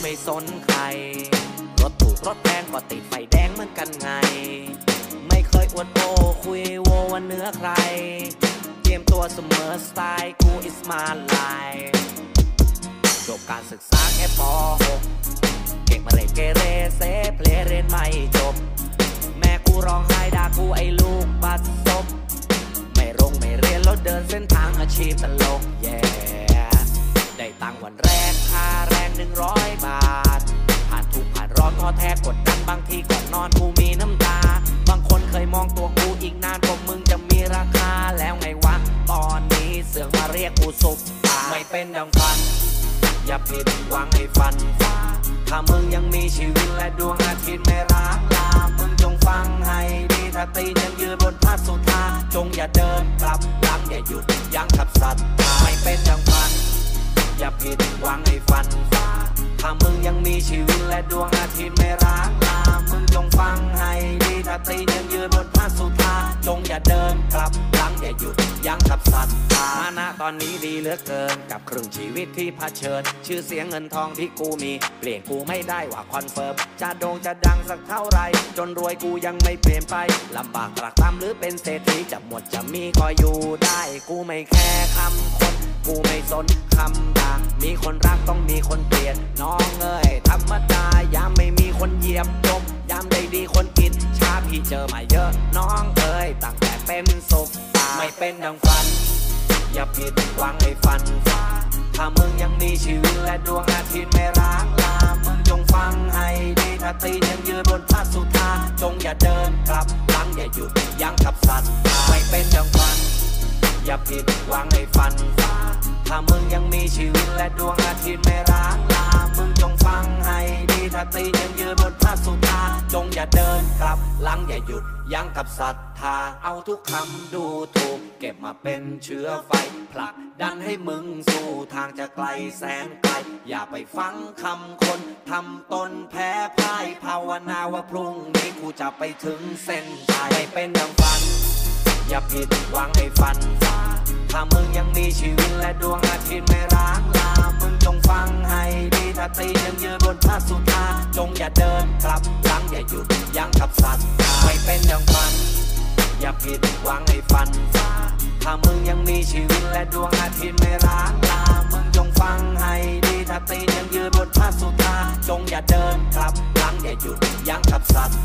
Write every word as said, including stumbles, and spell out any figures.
ไม่สนใครรถถูกรถแพงก็ติดไฟแดงเหมือนกันไงไม่เคยอวดโอ้คุยโวว่าเนื้อใครเตรียมตัวเสมอสไตล์กู is my life จบการศึกษาแค่ป หก เก่งมาเลยเกเรเซเพลเรียนไม่จบแม่กูร้องไห้ด่ากูไอ้ลูกบัดซบไม่รงไม่เรียนแล้วเดินเส้นทางอาชีพตลกแย่ได้ตังวันแรกค่าแรงหนึ่งร้อยบาทผ่านทุกผ่านร้อนท้อแท้กดดันบางทีก่อนนอนกูมีน้ำตาบางคนเคยมองตัวกูอีกนานกว่ามึงจะมีราคาแล้วไงวะตอนนี้เสือกมาเรียกกูซุปตาไม่เป็นดังฝันอย่าผิดหวังให้ฝันฟ้าถ้ามึงยังมีชีวิตและดวงอาทิตย์ไม่ร้างลามึงจงฟังให้ดีถ้าตีนยังยืนบนพาสุธาจงอย่าเดินกลับหลังอย่าหยุดยั้งขับสัตว์ไม่เป็นดังฝันอย่าผิดหวังให้ฝันฟ้าถ้ามึงยังมีชีวิตและดวงอาทิตย์ไม่ร้างลามึงจงฟังให้ดีถ้าตีนยังยืนบนพาสุธาจงอย่าเดินกลับหลังอย่าหยุดยั้งขับสัตว์ฐานะตอนนี้ดีเหลือเกินกับครึ่งชีวิตที่เผชิญชื่อเสียงเงินทองที่กูมีเปลี่ยนกูไม่ได้ว่าคอนเฟิร์มจะโด่งจะดังสักเท่าไรจนรวยกูยังไม่เปลี่ยนไปลำบากตรากตรำหรือเป็นเศรษฐีจะหมดจะมีก็อยู่ได้กูไม่แค่คำคนกูไม่สนคำด่ามีคนรักต้องมีคนเกลียดน้องเอ้ยธรรมดายามไม่มีคนเหยียบจมยามได้ดีคนกินชาพี่เจอมาเยอะน้องเอ้ยตั้งแต่เป็นสุขไม่เป็นดังฝันอย่าผิดหวังให้ฝันฟ้าถ้ามึงยังมีชีวิตและดวงอาทิตย์ไม่ร้างลามึงจงฟังให้ดีถ้าตีนยังยืนบนพาสุธาจงอย่าเดินกลับหลังอย่าหยุดยั้งขับสัตว์ไม่เป็นดังฝันอย่าผิดหวังให้ฝันฟ้าถ้ามึงยังมีชีวิตและดวงอาทิตย์ไม่ร้างลามึงจงฟังให้ดีถ้าตีนยังยืนบนพาสุธาจงอย่าเดินกลับหลังอย่าหยุดยั้งกับศรัทธาเอาทุกคำดูถูกเก็บมาเป็นเชื้อไฟผลักดันให้มึงสู่ทางจะไกลแสนไกลอย่าไปฟังคำคนทำตนแพ้พ่ายภาวนาว่าพรุ่งนี้กูจะไปถึงเส้นชัยให้เป็นดังฝันอย่าผิดหวังให้ฝันฟ้าถ้ามึงยังมีชีวิตและดวงอาทิตย์ไม่ร้างลามึงจงฟังให้ดีถ้าตียังยืนบนพาสุธาจงอย่าเดินกลับหลังอย่าหยุดยั้งขับสัตว์ไม่เป็นดังฝันอย่าผิดหวังให้ฝันฟ้าถ้ามึงยังมีชีวิตและดวงอาทิตย์ไม่ร้างลามึงจงฟังให้ดีถ้าตียังยืนบนพาสุธาจงอย่าเดินกลับหลังอย่าหยุดยั้งขับสัตว์